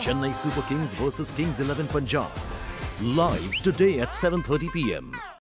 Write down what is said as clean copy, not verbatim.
Chennai Super Kings versus Kings 11 Punjab. Live today at 7:30 p.m.